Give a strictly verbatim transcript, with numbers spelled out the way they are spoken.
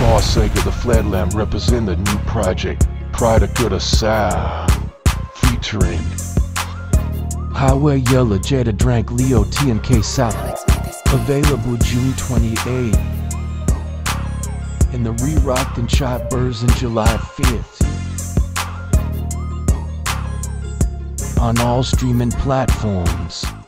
SCARCEGA, the Flatland, represent the new project, Pride of Good Sound, featuring Highway Yellow, Jada Drank, Leo T and K South. Available June twenty-eighth. And the re-rocked and chop version July fifth. On all streaming platforms.